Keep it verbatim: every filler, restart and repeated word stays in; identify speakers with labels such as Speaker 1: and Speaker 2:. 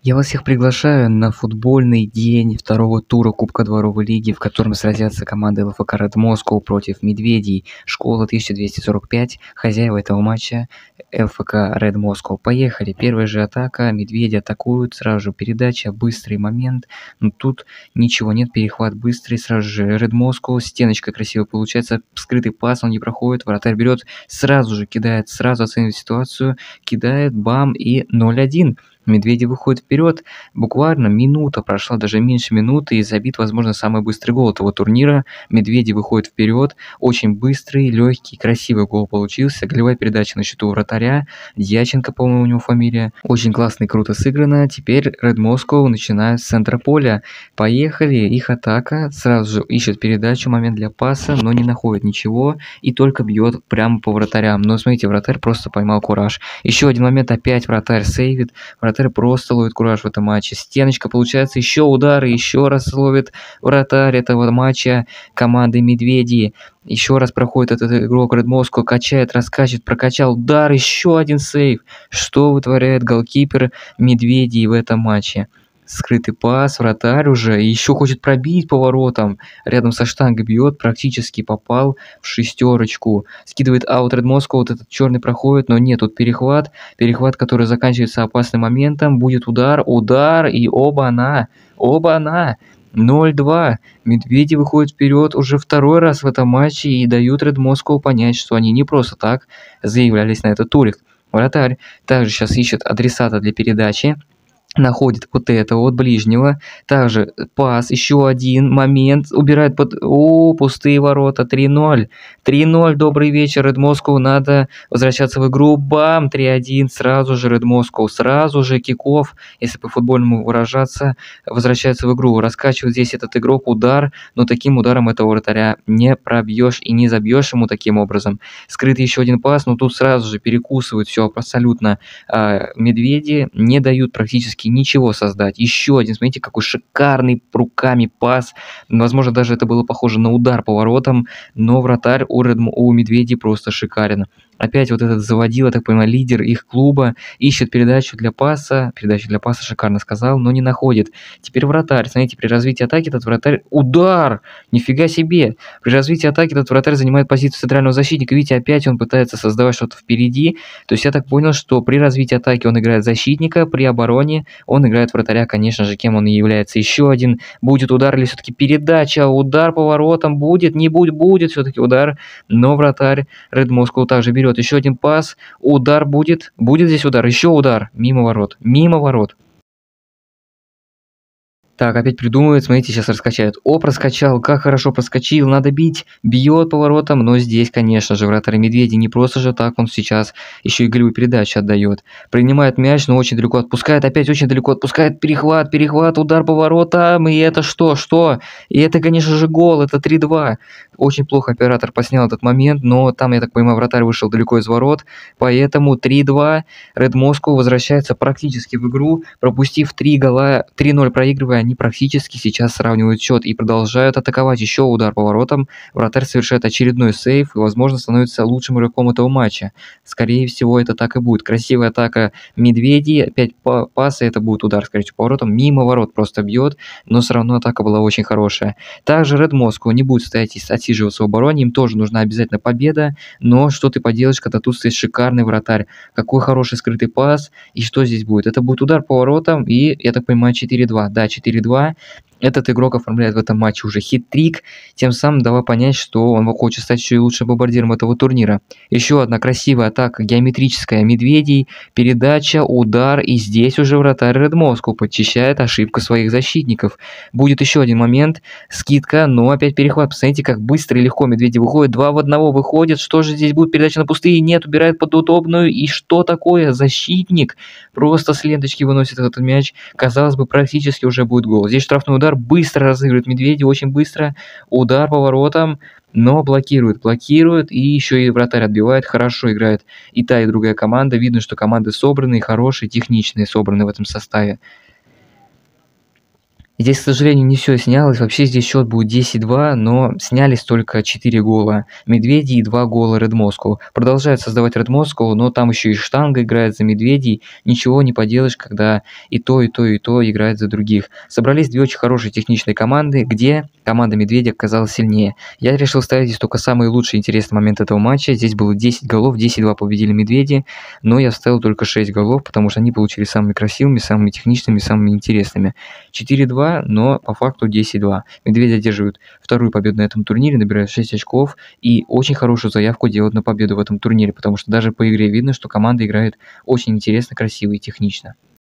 Speaker 1: Я вас всех приглашаю на футбольный день второго тура Кубка Дворовой лиги, в котором сразятся команды ЛФК Red Moscow против Медведей. Школа тысяча двести сорок пять, хозяева этого матча ЛФК Red Moscow. Поехали. Первая же атака. Медведи атакуют. Сразу же передача. Быстрый момент. Но тут ничего нет. Перехват быстрый. Сразу же Red Moscow. Стеночка красиво получается. Скрытый пас. Он не проходит. Вратарь берет. Сразу же кидает. Сразу оценивает ситуацию. Кидает. Бам. И ноль один. Медведи выходят вперед. Буквально минута прошла, даже меньше минуты, и забит, возможно, самый быстрый гол этого турнира. Медведи выходят вперед. Очень быстрый, легкий, красивый гол получился. Голевая передача на счету вратаря. Дьяченко, по-моему, у него фамилия. Очень классно и круто сыграно. Теперь Red Moscow начинает с центра поля. Поехали. Их атака. Сразу же ищет передачу, момент для паса, но не находит ничего. И только бьет прямо по вратарям. Но смотрите, вратарь просто поймал кураж. Еще один момент. Опять вратарь сейвит. Вратарь просто ловит кураж в этом матче. Стеночка, получается, еще удар, и еще раз ловит вратарь этого матча команды Медведи. Еще раз проходит этот игрок Red Moscow, качает, раскачивает, прокачал, удар, еще один сейв. Что вытворяет голкипер Медведей в этом матче? Скрытый пас, вратарь уже, и еще хочет пробить поворотом. Рядом со штангой бьет, практически попал в шестерочку. Скидывает аут Red Moscow, вот этот черный проходит, но нет, тут перехват. Перехват, который заканчивается опасным моментом. Будет удар, удар, и оба-на, оба-на. ноль два. Медведи выходят вперед уже второй раз в этом матче и дают Red Moscow понять, что они не просто так заявлялись на этот турик. Вратарь также сейчас ищет адресата для передачи. Находит вот этого вот ближнего. Также пас, еще один момент. Убирает под... О, пустые ворота. три ноль. три ноль. Добрый вечер, Red Moscow. Надо возвращаться в игру. Бам! три один. Сразу же Red Moscow. Сразу же киков, если по-футбольному выражаться, возвращается в игру. Раскачивает здесь этот игрок. Удар. Но таким ударом этого вратаря не пробьешь и не забьешь ему таким образом. Скрыт еще один пас. Но тут сразу же перекусывают все абсолютно. А, медведи не дают практически ничего создать. Еще один, смотрите, какой шикарный руками пас. Возможно, даже это было похоже на удар по воротам, но вратарь у, Red, у Медведей просто шикарен. Опять вот этот заводила, так понимаю, лидер их клуба, ищет передачу для паса. Передачу для паса шикарно сказал, но не находит. Теперь вратарь. Смотрите, при развитии атаки этот вратарь... Удар! Нифига себе! При развитии атаки этот вратарь занимает позицию центрального защитника. Видите, опять он пытается создавать что-то впереди. То есть я так понял, что при развитии атаки он играет защитника, при обороне он играет вратаря, конечно же, кем он и является. Еще один. Будет удар или все-таки передача? Удар по воротам будет? Не будет? Будет все-таки удар. Но вратарь Red Moscow также берет. Еще один пас. Удар будет. Будет здесь удар. Еще удар. Мимо ворот. Мимо ворот. Так, опять придумывает, смотрите, сейчас раскачают. О, проскачал, как хорошо проскочил, надо бить, бьет поворотом, но здесь, конечно же, вратарь Медведи не просто же так, он сейчас еще и голевую передачу отдает. Принимает мяч, но очень далеко отпускает, опять очень далеко отпускает, перехват, перехват, удар поворотом, и это что, что? И это, конечно же, гол, это три два. Очень плохо оператор поснял этот момент, но там, я так понимаю, вратарь вышел далеко из ворот, поэтому три два, Red Moscow возвращается практически в игру, пропустив три гола, три ноль проигрывая, они практически сейчас сравнивают счет и продолжают атаковать. Еще удар по воротам. Вратарь совершает очередной сейв и, возможно, становится лучшим игроком этого матча. Скорее всего, это так и будет. Красивая атака Медведей. Опять пасы. Это будет удар, скорее всего, по воротам. Мимо ворот просто бьет, но все равно атака была очень хорошая. Также Red Moscow не будет стоять и отсиживаться в обороне. Им тоже нужна обязательно победа. Но что ты поделаешь, когда тут стоит шикарный вратарь? Какой хороший скрытый пас. И что здесь будет? Это будет удар по воротам и, я так понимаю, четыре два. Да, четыре два. Этот игрок оформляет в этом матче уже хит-трик, тем самым давая понять, что он хочет стать еще и лучшим бомбардиром этого турнира. Еще одна красивая атака геометрическая Медведей, передача, удар, и здесь уже вратарь Red Moscow подчищает ошибку своих защитников. Будет еще один момент, скидка, но опять перехват. Посмотрите, как быстро и легко Медведи выходят, два в одного выходят. Что же здесь будет? Передача на пустые? Нет, убирает под удобную. И что такое? Защитник просто с ленточки выносит этот мяч. Казалось бы, практически уже будет гол. Здесь штрафной удар. Быстро разыгрывает Медведи, очень быстро. Удар по воротам, но блокирует, блокирует. И еще и вратарь отбивает. Хорошо играет и та, и другая команда. Видно, что команды собранные, хорошие, техничные, собранные в этом составе. Здесь, к сожалению, не всё снялось. Вообще здесь счёт будет десять два, но снялись только четыре гола медведей и два гола Red Moscow. Продолжает создавать Red Moscow, но там ещё и штанга играет за медведей. Ничего не поделаешь, когда и то, и то, и то играет за других. Собрались две очень хорошие техничные команды, где команда медведей оказалась сильнее. Я решил ставить здесь только самый лучший интересный момент этого матча. Здесь было десять голов, десять два победили медведи, но я вставил только шесть голов, потому что они получились самыми красивыми, самыми техничными, самыми интересными. четыре два, но по факту десять два. Медведи одерживают вторую победу на этом турнире, набирают шесть очков и очень хорошую заявку делают на победу в этом турнире, потому что даже по игре видно, что команда играет очень интересно, красиво и технично.